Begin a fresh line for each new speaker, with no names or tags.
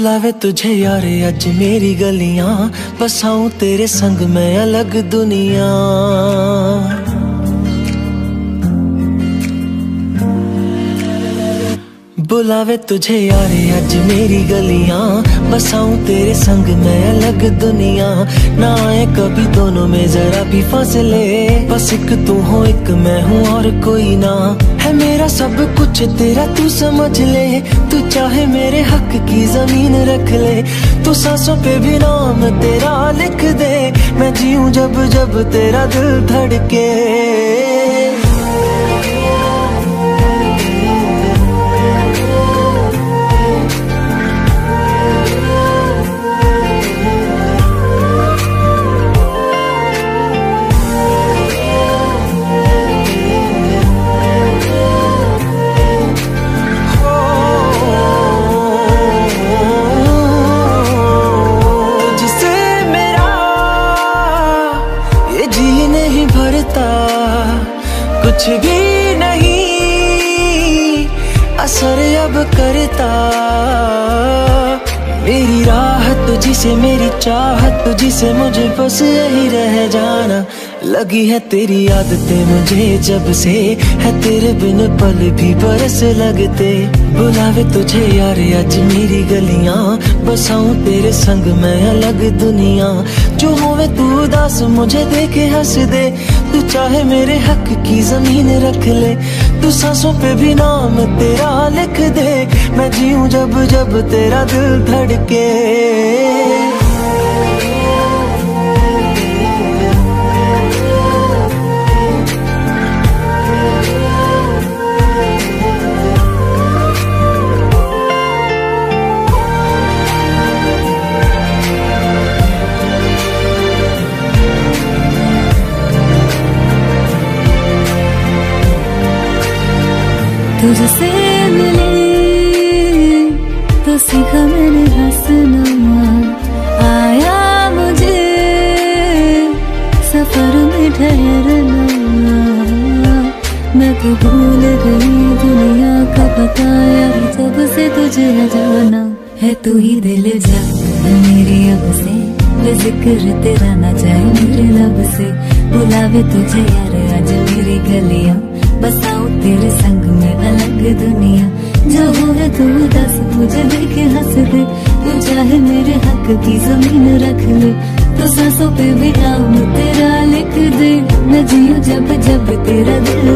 बुलावे तुझे यार आज मेरी गलियां, बसाऊं तेरे संग मैं अलग दुनिया। बुलावे तुझे यार आज मेरी गलियां, बसाऊं तेरे संग मैं अलग दुनिया। ना आए कभी दोनों में जरा भी फासले, बस एक तू हो एक मैं हूँ और कोई ना। है मेरा सब कुछ तेरा तू समझ ले, तू चाहे मेरे हक की जमीन रख ले। तू सांसों पे भी नाम तेरा लिख दे, मैं जीऊं जब जब तेरा दिल धड़के। कुछ भी नहीं असर अब करता, मेरी राहत तुझसे मेरी चाहत तुझसे, मुझे बस यही रह जाना। लगी है तेरी आदतें मुझे जब से, है तेरे बिन पल भी बरस लगते। बुलावे तुझे यार आज मेरी गलियां, बसाऊं तेरे संग मैं अलग दुनिया। जो होवे तू उदास मुझे देखे हंस दे, तू चाहे मेरे हक की जमीन रख ले। तू सांसों पे भी नाम तेरा लिख दे, मैं जीऊं जब जब तेरा दिल धड़के।
तुझसे मिले तो सीखा मैंने हंसना, आया मुझे सफर में ठहरना। मैं तो भूल गई दुनिया का पता यार, जब से तुझे जाना है। तू ही दिल जा मेरी अब से, जिक्र तेरा ना जाए मेरे लब से। बुलावे तुझे यार आज मेरी गलियां, बसाऊं तेरे संग में अलग दुनिया। जो होवे तू दस मुझे देखे हंस दे, तू चाहे मेरे हक की जमीन रख ले। तो सांसों पे भी नाम तेरा लिख दे, मैं जीऊं जब जब तेरा दिल